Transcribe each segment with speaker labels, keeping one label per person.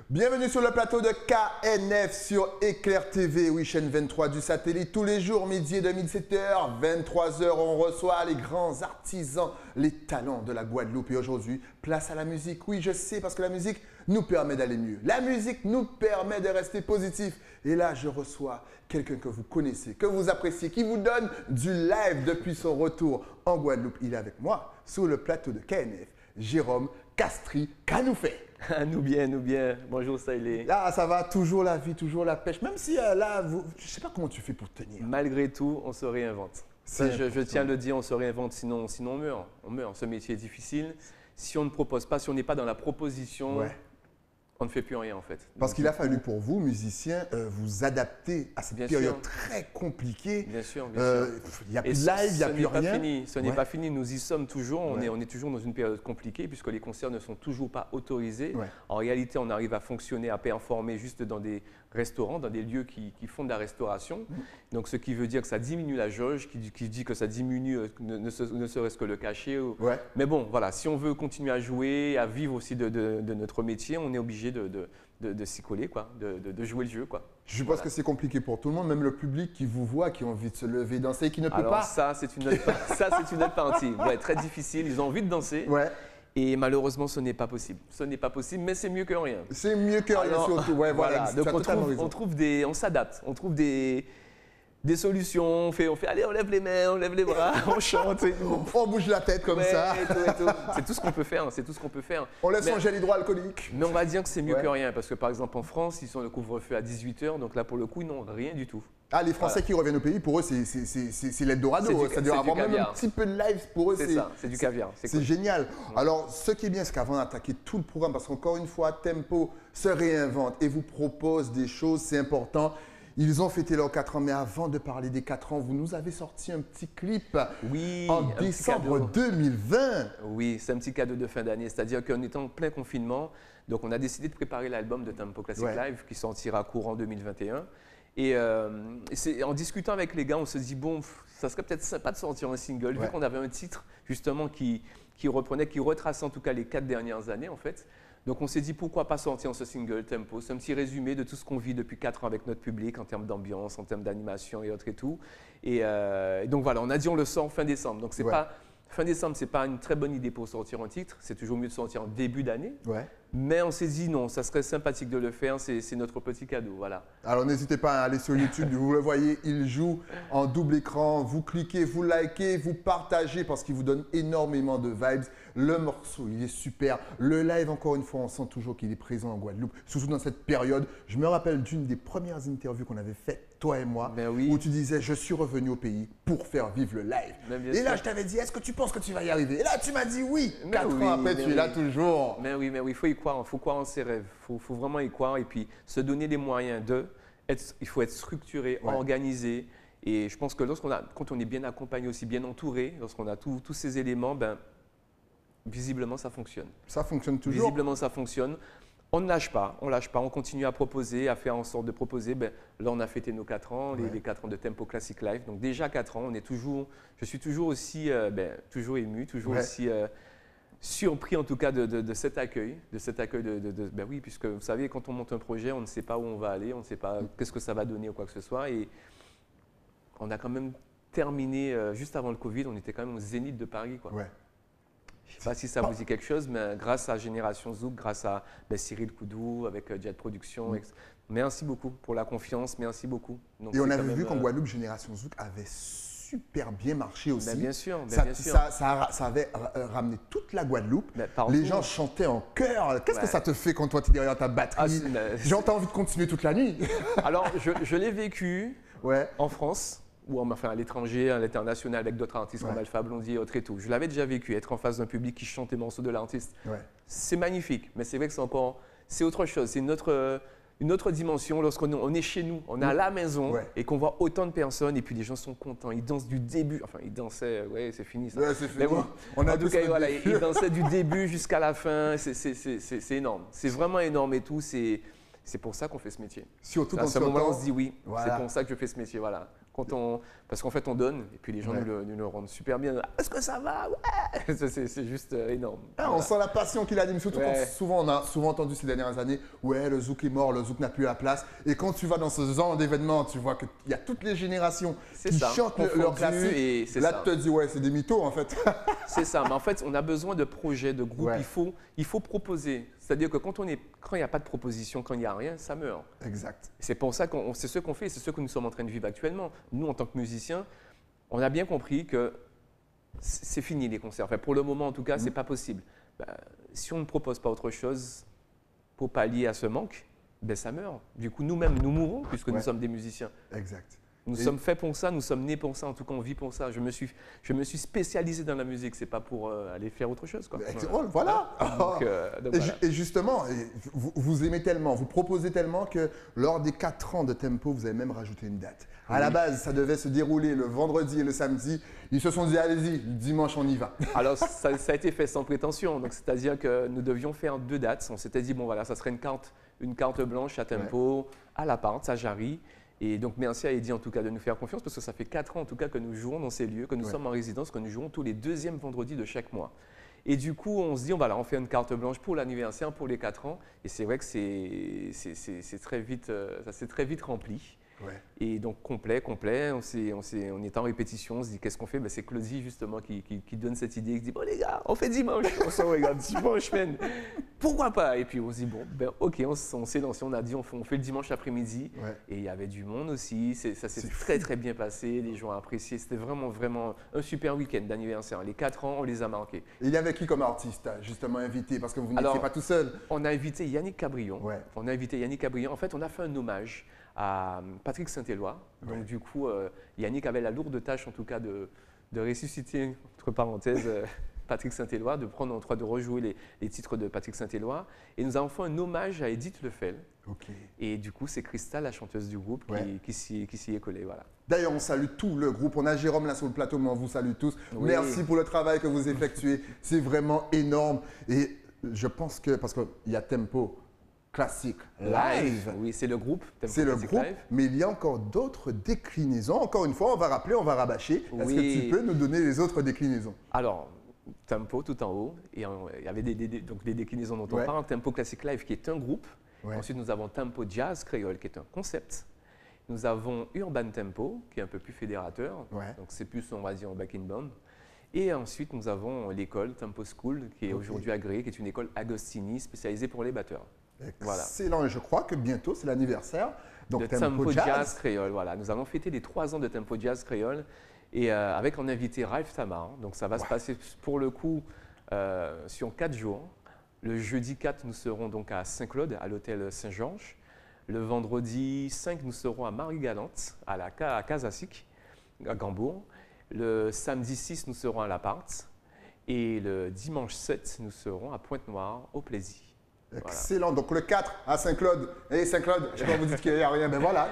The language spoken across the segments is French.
Speaker 1: Bienvenue sur le plateau de KNF sur Éclair TV, oui, chaîne 23 du satellite. Tous les jours, midi et demi, 17h, 23h, on reçoit les grands artisans, les talents de la Guadeloupe. Et aujourd'hui, place à la musique. Oui, je sais, parce que la musique nous permet d'aller mieux. La musique nous permet de rester positif. Et là, je reçois quelqu'un que vous connaissez, que vous appréciez, qui vous donne du live depuis son retour en Guadeloupe. Il est avec moi sur le plateau de KNF, Jérôme Castri Canoufet.
Speaker 2: Nous bien. Bonjour, Saïlé.
Speaker 1: Ah, ça va, toujours la vie, toujours la pêche. Même si là, je ne sais pas comment tu fais pour tenir.
Speaker 2: Malgré tout, on se réinvente. Ça, je tiens à le dire, on se réinvente, sinon on meurt. On meurt. Ce métier est difficile. Si on ne propose pas, si on n'est pas dans la proposition, on ne fait plus rien en fait.
Speaker 1: Parce qu'il a fallu pour vous, musiciens, vous adapter à cette période très compliquée.
Speaker 2: Bien sûr.
Speaker 1: Il n'y a plus de live, il n'y a plus rien.
Speaker 2: Ce n'est pas fini, nous y sommes toujours. On est toujours dans une période compliquée puisque les concerts ne sont toujours pas autorisés. En réalité, on arrive à fonctionner, à performer juste dans des restaurants, dans des lieux qui font de la restauration. Donc ce qui veut dire que ça diminue la jauge, qui dit que ça diminue ne serait-ce que le cachet. Mais bon, voilà, si on veut continuer à jouer, à vivre aussi de notre métier, on est obligé de s'y coller, quoi, de jouer le jeu, quoi.
Speaker 1: Je pense que c'est compliqué pour tout le monde, même le public qui vous voit, qui a envie de se lever, danser, qui ne peut pas.
Speaker 2: Ça, c'est une autre partie. Très difficile, ils ont envie de danser. Et malheureusement, ce n'est pas possible. Ce n'est pas possible, mais c'est mieux que rien.
Speaker 1: C'est mieux que rien, surtout. Voilà.
Speaker 2: Donc on s'adapte, on trouve des solutions, on fait allez, on lève les mains, on lève les bras, on chante.
Speaker 1: On bouge la tête comme ça.
Speaker 2: Et tout. C'est tout ce qu'on peut faire,
Speaker 1: On laisse son gel hydroalcoolique.
Speaker 2: Mais on va dire que c'est mieux que rien, parce que par exemple en France, ils ont le couvre-feu à 18h, donc là pour le coup, ils n'ont rien du tout.
Speaker 1: Ah, les Français qui reviennent au pays, pour eux, c'est l'Eldorado. C'est-à-dire avoir même un petit peu de live, pour eux,
Speaker 2: c'est du caviar.
Speaker 1: C'est génial. Alors, ce qui est bien, c'est qu'avant d'attaquer tout le programme, parce qu'encore une fois, Tempo se réinvente et vous propose des choses, c'est important. Ils ont fêté leurs 4 ans, mais avant de parler des 4 ans, vous nous avez sorti un petit clip en décembre 2020.
Speaker 2: Oui, c'est un petit cadeau de fin d'année, c'est-à-dire qu'en étant en plein confinement, donc on a décidé de préparer l'album de Tempo Classic Live qui sortira courant 2021. Et en discutant avec les gars, on se dit, bon, ça serait peut-être sympa de sortir un single, vu qu'on avait un titre justement qui retraçait en tout cas les 4 dernières années en fait. Donc on s'est dit, pourquoi pas sortir ce single Tempo. C'est un petit résumé de tout ce qu'on vit depuis 4 ans avec notre public en termes d'ambiance, en termes d'animation et autres et tout. Et donc voilà, on a dit on le sort fin décembre. Donc fin décembre, ce n'est pas une très bonne idée pour sortir un titre. C'est toujours mieux de sortir en début d'année. Mais on s'est dit non, ça serait sympathique de le faire, c'est notre petit cadeau, voilà. Alors
Speaker 1: n'hésitez pas à aller sur YouTube, vous le voyez, il joue en double écran, vous cliquez, vous likez, vous partagez parce qu'il vous donne énormément de vibes. Le morceau, il est super. Le live, encore une fois, on sent toujours qu'il est présent en Guadeloupe, surtout dans cette période. Je me rappelle d'une des premières interviews qu'on avait faites, toi et moi, où tu disais, je suis revenu au pays pour faire vivre le live. Et là, je t'avais dit, est-ce que tu penses que tu vas y arriver? Et là, tu m'as dit oui. 4 ans après, tu es là toujours.
Speaker 2: Mais oui, il faut y croire, il faut croire en ses rêves, il faut vraiment y croire et puis se donner les moyens il faut être structuré, organisé. Et je pense que quand on est bien accompagné, aussi bien entouré, lorsqu'on a tous ces éléments, visiblement ça fonctionne.
Speaker 1: Ça fonctionne toujours.
Speaker 2: Visiblement ça fonctionne. On ne lâche pas, on continue à proposer, à faire en sorte de proposer. Là, on a fêté nos 4 ans, les 4 ans de Tempo Classic Live. Donc déjà 4 ans, je suis toujours aussi toujours ému, toujours aussi surpris en tout cas de cet accueil, oui, puisque vous savez, quand on monte un projet, on ne sait pas où on va aller, on ne sait pas qu'est-ce que ça va donner ou quoi que ce soit. Et on a quand même terminé, juste avant le Covid, on était quand même au Zénith de Paris, quoi. Je ne sais pas si ça vous dit quelque chose, mais grâce à Génération Zouk, grâce à Cyril Koudou, avec Jet Production, merci beaucoup pour la confiance, merci beaucoup.
Speaker 1: Donc, et on avait vu qu'en Guadeloupe, Génération Zouk avait super bien marché aussi.
Speaker 2: Bien sûr.
Speaker 1: Ça avait ramené toute la Guadeloupe. Les gens chantaient en chœur. Qu'est-ce que ça te fait quand toi tu es derrière ta batterie? J'ai envie de continuer toute la nuit.
Speaker 2: Alors, je l'ai vécu en France, ou enfin à l'étranger, à l'international, avec d'autres artistes comme Alpha Blondy et autres et tout. Je l'avais déjà vécu, être en face d'un public qui chante les morceaux de l'artiste. C'est magnifique, mais c'est vrai que c'est autre chose. C'est une autre dimension lorsqu'on est chez nous, on est à la maison et qu'on voit autant de personnes et puis les gens sont contents, ils dansent du début, enfin ils dansaient, c'est fini ça.
Speaker 1: C'est fini. Mais bon, en tout cas,
Speaker 2: ils dansaient du début jusqu'à la fin, c'est énorme, c'est vraiment énorme et tout, c'est C'est pour ça qu'on fait ce métier.
Speaker 1: Surtout
Speaker 2: À
Speaker 1: quand
Speaker 2: ce
Speaker 1: tu
Speaker 2: moment-là, on
Speaker 1: entends-
Speaker 2: se dit oui,
Speaker 1: Voilà.
Speaker 2: c'est pour ça que je fais ce métier. Voilà. Parce qu'en fait, on donne et puis les gens
Speaker 1: Ouais.
Speaker 2: nous le rendent super bien. Est-ce que ça va? Ouais. C'est juste énorme.
Speaker 1: Ah, on
Speaker 2: Voilà.
Speaker 1: sent la passion qu'il anime, surtout
Speaker 2: Ouais.
Speaker 1: quand souvent on a souvent entendu ces dernières années, ouais, le zouk est mort, le zouk n'a plus la place. Et quand tu vas dans ce genre d'événement, tu vois qu'il y a toutes les générations
Speaker 2: C'est
Speaker 1: qui
Speaker 2: ça,
Speaker 1: chantent leur
Speaker 2: confondues,
Speaker 1: classique.
Speaker 2: et c'est
Speaker 1: Là,
Speaker 2: ça.
Speaker 1: tu te dis, ouais, c'est des mythos en fait.
Speaker 2: C'est ça, mais en fait, on a besoin de projets, de groupes.
Speaker 1: Ouais.
Speaker 2: Il faut proposer. C'est-à-dire que quand il n'y a pas de proposition, quand il n'y a rien, ça meurt.
Speaker 1: Exact.
Speaker 2: C'est pour ça que c'est ce qu'on fait, c'est ce que nous sommes en train de vivre actuellement. Nous, en tant que musiciens, on a bien compris que c'est fini les concerts. Enfin, pour le moment, en tout cas, c'est pas possible. Ben, si on ne propose pas autre chose pour pallier à ce manque, ben, ça meurt. Du coup, nous-mêmes, nous mourrons puisque
Speaker 1: Ouais.
Speaker 2: nous sommes des musiciens.
Speaker 1: Exact.
Speaker 2: Nous sommes faits pour ça, nous sommes nés pour ça, en tout cas on vit pour ça. Je me suis spécialisé dans la musique, c'est pas pour aller faire autre chose. Quoi.
Speaker 1: Oh, voilà.
Speaker 2: Donc,
Speaker 1: Et,
Speaker 2: voilà.
Speaker 1: et justement, vous aimez tellement, vous proposez tellement que lors des 4 ans de Tempo, vous avez même rajouté une date. À la base, ça devait se dérouler le vendredi et le samedi. Ils se sont dit, allez-y, le dimanche, on y va.
Speaker 2: Alors ça a été fait sans prétention, donc c'est-à-dire que nous devions faire 2 dates. On s'était dit, bon voilà, ça serait une carte blanche à Tempo, à la Pinte, à Jarry. Et donc merci à Eddie en tout cas de nous faire confiance parce que ça fait 4 ans en tout cas que nous jouons dans ces lieux, que nous sommes en résidence, que nous jouons tous les 2e vendredis de chaque mois. Et du coup, on se dit, on fait une carte blanche pour l'anniversaire, pour les 4 ans. Et c'est vrai que c'est très vite, ça s'est très vite rempli.
Speaker 1: Ouais.
Speaker 2: Et donc complet, on est en répétition, on se dit qu'est-ce qu'on fait? C'est Claudie justement qui donne cette idée, qui dit bon les gars, on fait dimanche, on se regarde dimanche, man. Pourquoi pas? Et puis on se dit bon, ok, on s'est lancé, on a dit on fait le dimanche après-midi.
Speaker 1: Ouais.
Speaker 2: Et il y avait du monde aussi, ça s'est
Speaker 1: C'est
Speaker 2: très bien passé, les gens ont apprécié, c'était vraiment un super week-end d'anniversaire. Les 4 ans, on les a marqués.
Speaker 1: Et il y avait qui comme artiste, justement, invité? Parce que vous n'étiez
Speaker 2: Alors,
Speaker 1: pas tout seul.
Speaker 2: On a invité Yannick Cabrion.
Speaker 1: Ouais.
Speaker 2: On a invité Yannick Cabrion. En fait, on a fait un hommage à Patrick Saint-Éloi. Donc,
Speaker 1: Ouais.
Speaker 2: du coup, Yannick avait la lourde tâche, en tout cas, de ressusciter, entre parenthèses, Patrick Saint-Éloi, de rejouer les titres de Patrick Saint-Éloi. Et nous avons fait un hommage à Edith Lefel.
Speaker 1: Ok.
Speaker 2: Et du coup, c'est Christa, la chanteuse du groupe,
Speaker 1: Ouais.
Speaker 2: qui s'y est collée. Voilà.
Speaker 1: D'ailleurs, on salue tout le groupe. On a Jérôme là sur le plateau, mais on vous salue tous.
Speaker 2: Oui.
Speaker 1: Merci pour le travail que vous effectuez. C'est vraiment énorme. Et je pense que, parce qu'il y a Tempo Classic Live,
Speaker 2: Oui, c'est le groupe. Tempo
Speaker 1: c'est le
Speaker 2: Classic
Speaker 1: groupe,
Speaker 2: Live.
Speaker 1: mais il y a encore d'autres déclinaisons. Encore une fois, on va rappeler, on va rabâcher. Est-ce
Speaker 2: Oui.
Speaker 1: que tu peux nous donner les autres déclinaisons?
Speaker 2: Alors, Tempo tout en haut, et il y avait donc des déclinaisons dont on
Speaker 1: Ouais.
Speaker 2: parle. Tempo Classic Live qui est un groupe.
Speaker 1: Ouais.
Speaker 2: Ensuite, nous avons Tempo Jazz Créole qui est un concept. Nous avons Urban Tempo qui est un peu plus fédérateur.
Speaker 1: Ouais.
Speaker 2: Donc c'est plus, on va dire, un backing band. Et ensuite, nous avons l'école Tempo School qui est
Speaker 1: Ok.
Speaker 2: aujourd'hui agréée, qui est une école Agostini spécialisée pour les batteurs. Voilà.
Speaker 1: Excellent. Et je crois que bientôt, c'est l'anniversaire. Donc,
Speaker 2: De Tempo Jazz Créole. Voilà. Nous allons fêter les 3 ans de Tempo Jazz Créole et avec en invité Ralph Tamar. Donc ça va se passer pour le coup sur 4 jours. Le jeudi 4, nous serons donc à Saint-Claude, à l'hôtel Saint-Georges. Le vendredi 5, nous serons à Marie-Galante, à Casasic, à Gambourg. Le samedi 6, nous serons à La Pinte. Et le dimanche 7, nous serons à Pointe-Noire, au Plaisir.
Speaker 1: Excellent. Donc le 4 à Saint-Claude. Et Saint-Claude, je sais pas vous dites qu'il n'y a rien, mais voilà,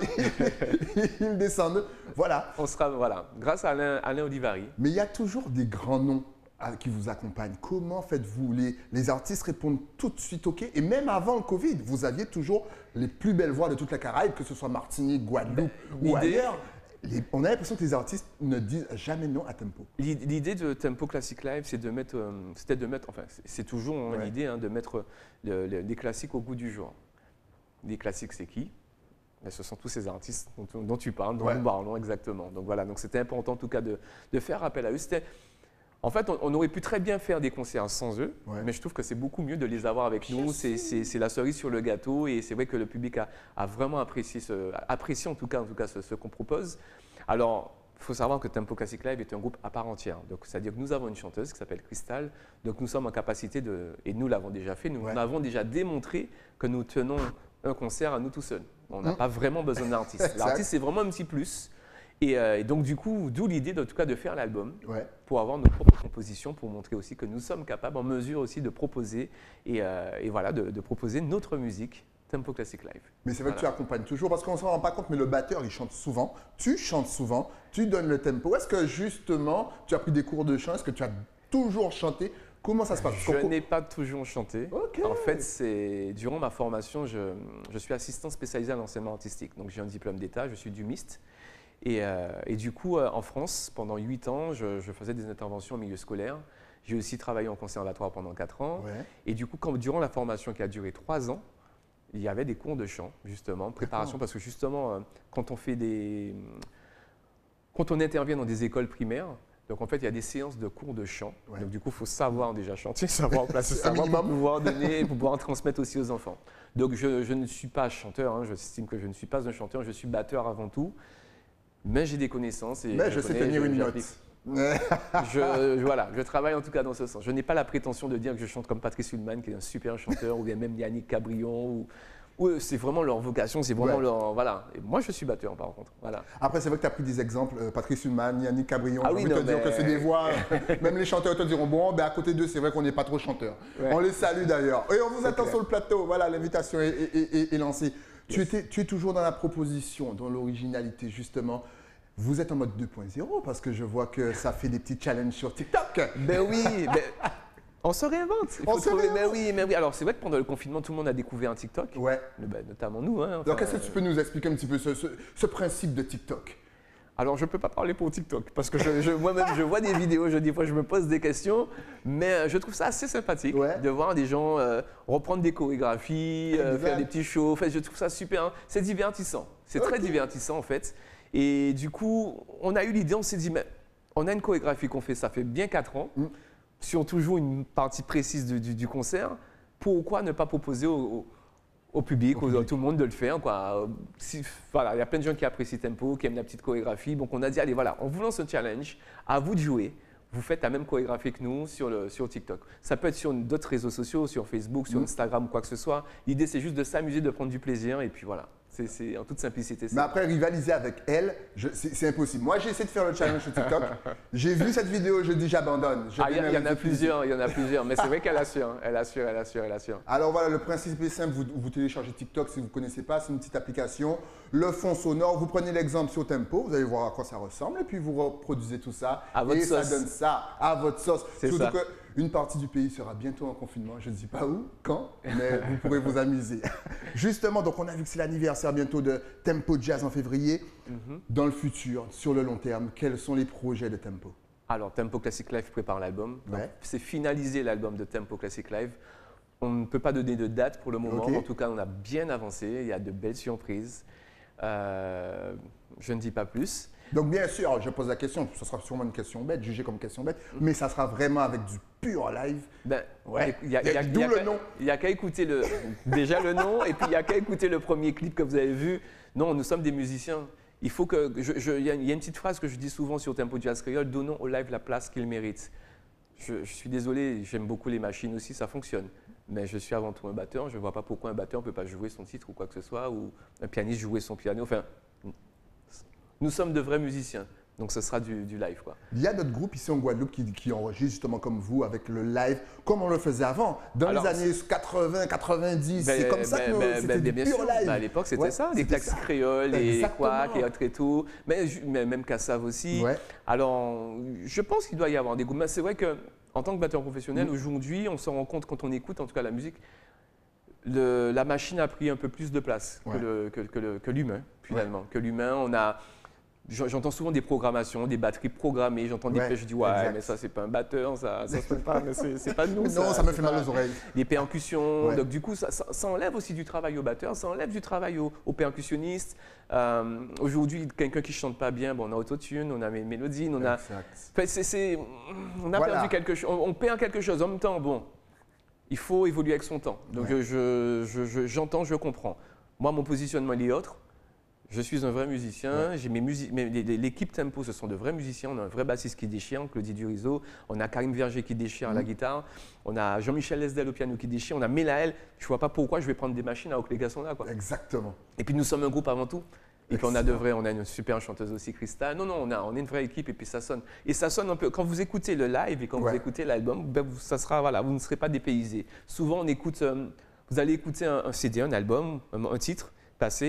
Speaker 1: ils descendent. Voilà.
Speaker 2: On sera, voilà, grâce à Alain Olivary.
Speaker 1: Mais il y a toujours des grands noms qui vous accompagnent. Comment faites-vous? Les artistes répondent tout de suite OK. Et même avant le Covid, vous aviez toujours les plus belles voix de toute la Caraïbe, que ce soit Martinique, Guadeloupe ou
Speaker 2: l'idée-
Speaker 1: ailleurs. On a l'impression que les artistes ne disent jamais non à Tempo.
Speaker 2: L'idée de Tempo Classic Live, c'est de mettre, enfin, c'est toujours
Speaker 1: Ouais.
Speaker 2: l'idée de mettre des classiques au goût du jour. Les classiques, c'est qui? Ben, ce sont tous ces artistes dont tu parles, dont
Speaker 1: Ouais.
Speaker 2: nous parlons exactement. Donc voilà, donc c'était important en tout cas de faire appel à eux. En fait, on aurait pu très bien faire des concerts sans eux,
Speaker 1: Ouais.
Speaker 2: mais je trouve que c'est beaucoup mieux de les avoir avec nous. C'est la cerise sur le gâteau et c'est vrai que le public a vraiment apprécié en tout cas ce qu'on propose. Alors, il faut savoir que Tempo Classic Live est un groupe à part entière. Donc, c'est-à-dire que nous avons une chanteuse qui s'appelle Cristal. Donc, nous sommes en capacité et nous l'avons déjà fait, nous
Speaker 1: Ouais.
Speaker 2: avons déjà démontré que nous tenons un concert à nous tout seuls. On n'a pas vraiment besoin d'artiste.
Speaker 1: Exact.
Speaker 2: L'artiste, c'est vraiment un petit plus. Et donc, du coup, d'où l'idée, en tout cas, de faire l'album
Speaker 1: Ouais.
Speaker 2: pour avoir nos propres compositions, pour montrer aussi que nous sommes capables, en mesure aussi de proposer et voilà, de proposer notre musique, Tempo Classic Live.
Speaker 1: Mais c'est vrai que tu
Speaker 2: Voilà.
Speaker 1: accompagnes toujours parce qu'on ne s'en rend pas compte, mais le batteur, il chante souvent. Tu chantes souvent, tu donnes le tempo. Est-ce que justement, tu as pris des cours de chant? Est-ce que tu as toujours chanté Comment ça se passe?
Speaker 2: Je n'ai pas toujours chanté.
Speaker 1: Ok.
Speaker 2: En fait, durant ma formation, je suis assistant spécialisé en enseignement artistique. Donc, j'ai un diplôme d'État, je suis dumiste. Et du coup, en France, pendant 8 ans, je faisais des interventions au milieu scolaire. J'ai aussi travaillé en conservatoire pendant 4 ans.
Speaker 1: Ouais.
Speaker 2: Et du coup, durant la formation qui a duré 3 ans, il y avait des cours de chant, justement, préparation, parce que justement, quand on intervient dans des écoles primaires, donc en fait, il y a des séances de cours de chant.
Speaker 1: Ouais.
Speaker 2: Donc du coup, il faut savoir déjà chanter, savoir placer
Speaker 1: C'est un
Speaker 2: savoir pour
Speaker 1: minimum.
Speaker 2: pouvoir donner, pour pouvoir transmettre aussi aux enfants. Donc je ne suis pas chanteur, hein, j'estime que je ne suis pas un chanteur, je suis batteur avant tout, mais j'ai des connaissances. Et
Speaker 1: Mais je sais tenir une note.
Speaker 2: Voilà, je travaille en tout cas dans ce sens. Je n'ai pas la prétention de dire que je chante comme Patrice Sulman, qui est un super chanteur, ou bien même Yannick Cabrion, ou c'est vraiment leur vocation, c'est vraiment leur… Voilà. Et moi, je suis batteur, par contre. Voilà.
Speaker 1: Après, c'est vrai que tu as pris des exemples, Patrice Sulman, Yannick Cabrion,
Speaker 2: Ah
Speaker 1: j'ai
Speaker 2: oui,
Speaker 1: envie de
Speaker 2: non,
Speaker 1: te dire
Speaker 2: mais-
Speaker 1: que c'est des voix, même les chanteurs te diront, bon, ben à côté d'eux, c'est vrai qu'on n'est pas trop chanteurs.
Speaker 2: Ouais.
Speaker 1: On les salue d'ailleurs. Et on vous attend
Speaker 2: clair.
Speaker 1: sur le plateau, voilà, l'invitation est lancée.
Speaker 2: Yes.
Speaker 1: Tu es toujours dans la proposition, dans l'originalité, justement. Vous êtes en mode 2.0 parce que je vois que ça fait des petits challenges sur TikTok.
Speaker 2: Ben oui, ben, on se réinvente. Il
Speaker 1: On
Speaker 2: faut
Speaker 1: se
Speaker 2: trouver-
Speaker 1: réinvente.
Speaker 2: mais oui. Alors, c'est vrai que pendant le confinement, tout le monde a découvert un TikTok,
Speaker 1: Ouais.
Speaker 2: ben, notamment nous. Hein,
Speaker 1: Donc,
Speaker 2: enfin,
Speaker 1: est-ce que tu peux nous expliquer un petit peu ce principe de TikTok?
Speaker 2: Alors, je ne peux pas parler pour TikTok parce que moi-même, je vois des vidéos, des fois, je me pose des questions, mais je trouve ça assez sympathique
Speaker 1: Ouais.
Speaker 2: de voir des gens reprendre des chorégraphies,
Speaker 1: Exact.
Speaker 2: faire des petits shows. En fait, je trouve ça super. Hein. C'est divertissant. C'est très divertissant, en fait. Et du coup, on a eu l'idée, on s'est dit, mais on a une chorégraphie qu'on fait, ça fait bien 4 ans, sur toujours une partie précise du concert. Pourquoi ne pas proposer au public, à tout le monde de le faire, quoi. Voilà, il y a plein de gens qui apprécient Tempo, qui aiment la petite chorégraphie. Donc on a dit, allez, voilà, on vous lance un challenge, à vous de jouer. Vous faites la même chorégraphie que nous sur TikTok. Ça peut être sur d'autres réseaux sociaux, sur Facebook, sur Instagram ou quoi que ce soit. L'idée, c'est juste de s'amuser, de prendre du plaisir et puis voilà. C'est en toute simplicité.
Speaker 1: Mais après, rivaliser avec elle, c'est impossible. Moi, j'ai essayé de faire le challenge sur TikTok. J'ai vu cette vidéo, je dis j'abandonne. Je
Speaker 2: Ah, il y en a
Speaker 1: pénalise
Speaker 2: plusieurs, mais c'est vrai qu'elle assure, hein. Elle assure.
Speaker 1: Alors voilà, le principe est simple, vous téléchargez TikTok si vous ne connaissez pas, c'est une petite application. Le fond sonore, vous prenez l'exemple sur Tempo, vous allez voir à quoi ça ressemble et puis vous reproduisez tout ça.
Speaker 2: À votre
Speaker 1: et ça
Speaker 2: sauce.
Speaker 1: donne ça à votre sauce.
Speaker 2: C'est
Speaker 1: Surtout
Speaker 2: ça.
Speaker 1: qu'une partie du pays sera bientôt en confinement, je ne dis pas où, quand, mais vous pourrez vous amuser. Justement, donc on a vu que c'est l'anniversaire bientôt de Tempo Jazz en février. Dans le futur, sur le long terme, quels sont les projets de Tempo?
Speaker 2: Alors, Tempo Classic Live prépare l'album. Donc,
Speaker 1: Ouais.
Speaker 2: c'est finaliser l'album de Tempo Classic Live. On ne peut pas donner de date pour le moment.
Speaker 1: Ok.
Speaker 2: En tout cas, on a bien avancé. Il y a de belles surprises. Je ne dis pas plus.
Speaker 1: Donc bien sûr, je pose la question, ce sera sûrement une question bête, jugée comme question bête, mais ça sera vraiment avec du pur live.
Speaker 2: Ben,
Speaker 1: Ouais.
Speaker 2: il y a
Speaker 1: D'où le nom.
Speaker 2: Il n'y a qu'à écouter déjà le nom et puis il n'y a qu'à écouter le premier clip que vous avez vu. Non, nous sommes des musiciens. Il faut que… Il y a une petite phrase que je dis souvent sur Tempo Jazz Creole, donnons au live la place qu'il mérite. Je suis désolé, j'aime beaucoup les machines aussi, ça fonctionne. Mais je suis avant tout un batteur, je ne vois pas pourquoi un batteur ne peut pas jouer son titre ou quoi que ce soit, ou un pianiste jouer son piano. Enfin, nous sommes de vrais musiciens, donc ce sera du live, quoi.
Speaker 1: Il y a d'autres groupes ici en Guadeloupe qui enregistrent justement comme vous avec le live, comme on le faisait avant, dans
Speaker 2: Alors,
Speaker 1: les années 80, 90, c'est comme ça que c'était du
Speaker 2: bien
Speaker 1: pur
Speaker 2: sûr.
Speaker 1: live.
Speaker 2: Ben, à l'époque, c'était
Speaker 1: Ouais,
Speaker 2: ça, les
Speaker 1: c'était
Speaker 2: taxis
Speaker 1: ça.
Speaker 2: créoles, les
Speaker 1: Exactement.
Speaker 2: quacks et autres et tout. Mais même Kassav aussi.
Speaker 1: Ouais.
Speaker 2: Alors, je pense qu'il doit y avoir des groupes. Mais c'est vrai qu'en tant que batteur professionnel, aujourd'hui, on se rend compte quand on écoute, en tout cas la musique, la machine a pris un peu plus de place
Speaker 1: Ouais.
Speaker 2: que l'humain, finalement. Que l'humain, j'entends souvent des programmations, des batteries programmées, j'entends des
Speaker 1: Ouais,
Speaker 2: pêches, je dis ouais,
Speaker 1: exact.
Speaker 2: mais ça c'est pas un batteur, ça se fait pas, mais c'est pas nous.
Speaker 1: Non, ça me fait
Speaker 2: c'est
Speaker 1: mal
Speaker 2: pas-
Speaker 1: aux oreilles.
Speaker 2: Les percussions,
Speaker 1: Ouais.
Speaker 2: donc du coup ça enlève aussi du travail au batteur, ça enlève du travail aux percussionnistes. Aujourd'hui, quelqu'un qui chante pas bien, bon, on a autotune, on a mélodie, on a…
Speaker 1: Exact.
Speaker 2: Enfin, on a
Speaker 1: Voilà.
Speaker 2: perdu quelque chose, on perd quelque chose. En même temps, bon, il faut évoluer avec son temps. Donc
Speaker 1: Ouais.
Speaker 2: j'entends, je comprends. Moi, mon positionnement, il est autre. Je suis un vrai musicien.
Speaker 1: Ouais.
Speaker 2: J'ai l'équipe Tempo, ce sont de vrais musiciens. On a un vrai bassiste qui déchire, Claudie Durizo. On a Karim Verger qui déchire à la guitare. On a Jean-Michel Lesdel au piano qui déchire. On a Mélaël. Je ne vois pas pourquoi je vais prendre des machines alors que les gars sont là, quoi.
Speaker 1: Exactement.
Speaker 2: Et puis nous sommes un groupe avant tout. Et puis on a une super chanteuse aussi, Christa. Non, on est une vraie équipe et puis ça sonne. Et ça sonne un peu. Quand vous écoutez le live et quand
Speaker 1: Ouais.
Speaker 2: vous écoutez l'album, ben, ça sera, voilà, vous ne serez pas dépaysés. Souvent, on écoute, vous allez écouter un CD, un album, un titre passé.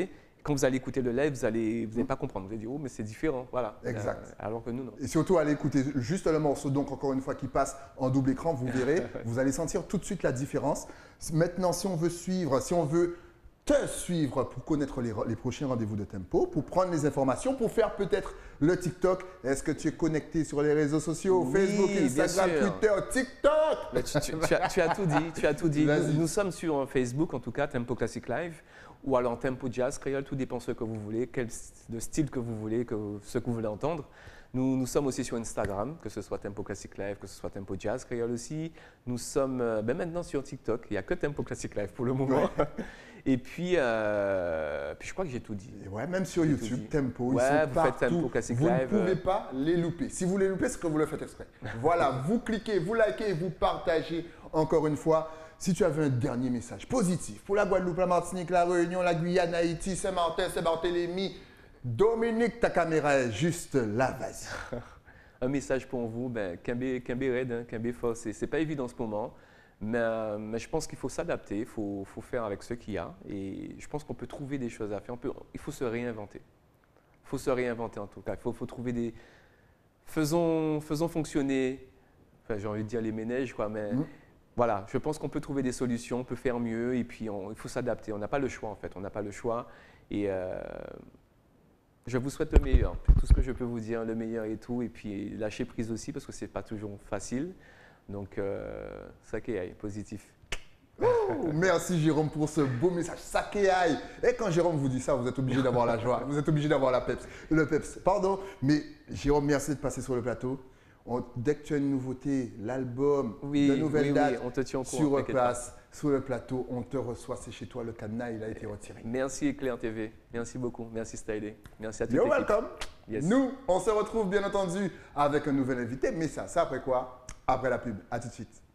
Speaker 2: quand vous allez écouter le live, vous allez pas comprendre. Vous allez dire, oh, mais c'est différent. Voilà.
Speaker 1: Exact.
Speaker 2: Alors que nous, non.
Speaker 1: Et surtout, allez écouter juste le morceau, donc encore une fois, qui passe en double écran, vous verrez, vous allez sentir tout de suite la différence. Maintenant, si on veut suivre, si on veut te suivre pour connaître les prochains rendez-vous de Tempo, pour prendre les informations, pour faire peut-être le TikTok. Est-ce que tu es connecté sur les réseaux sociaux,
Speaker 2: Oui,
Speaker 1: Facebook, Instagram, Twitter, TikTok?
Speaker 2: Mais tu as tout dit, tu as tout dit. Nous sommes sur Facebook, en tout cas, Tempo Classic Live, ou alors Tempo Jazz Créole, tout dépend ce que vous voulez, le style que vous voulez, ce que vous voulez entendre. Nous sommes aussi sur Instagram, que ce soit Tempo Classic Live, que ce soit Tempo Jazz Créole aussi. Nous sommes maintenant sur TikTok, il n'y a que Tempo Classic Live pour le moment. Ouais. Et puis je crois que j'ai tout dit.
Speaker 1: Ouais, même sur YouTube, Tempo,
Speaker 2: ouais,
Speaker 1: ils sont
Speaker 2: vous
Speaker 1: partout.
Speaker 2: faites Tempo Classic
Speaker 1: vous
Speaker 2: Live.
Speaker 1: Vous ne pouvez pas les louper. Si vous les loupez, c'est que vous le faites exprès. Voilà, vous cliquez, vous likez, vous partagez encore une fois. Si tu avais un dernier message positif pour la Guadeloupe, la Martinique, la Réunion, la Guyane, Haïti, Saint-Martin, Saint-Barthélemy, Dominique, ta caméra est juste là, vas-y.
Speaker 2: Un message pour vous, Kembe raide, Kembe fort, c'est pas évident en ce moment, mais je pense qu'il faut s'adapter, il faut faire avec ce qu'il y a et je pense qu'on peut trouver des choses à faire, il faut se réinventer. Il faut se réinventer en tout cas, il faut trouver des… Faisons fonctionner, enfin, j'ai envie de dire les ménages, quoi, mais voilà, je pense qu'on peut trouver des solutions, on peut faire mieux et puis il faut s'adapter, on n'a pas le choix en fait, on n'a pas le choix et… je vous souhaite le meilleur, tout ce que je peux vous dire, le meilleur et tout, et puis lâcher prise aussi parce que c'est pas toujours facile. Donc, ça qui est positif.
Speaker 1: Merci Jérôme pour ce beau message. Sakéaï. Et quand Jérôme vous dit ça, vous êtes obligé d'avoir la joie, vous êtes obligé d'avoir le peps. Pardon, mais Jérôme, merci de passer sur le plateau. Dès que tu as une nouveauté, l'album, de nouvelles dates,
Speaker 2: on te tient au courant,
Speaker 1: sur place, sur le plateau, on te reçoit, c'est chez toi, le cadenas, il a été retiré.
Speaker 2: Merci Éclair TV, merci beaucoup, merci Stylé, merci à toute
Speaker 1: You're
Speaker 2: l'équipe.
Speaker 1: welcome.
Speaker 2: Yes.
Speaker 1: Nous, on se retrouve bien entendu avec un nouvel invité, mais ça après quoi? Après la pub. À tout de suite.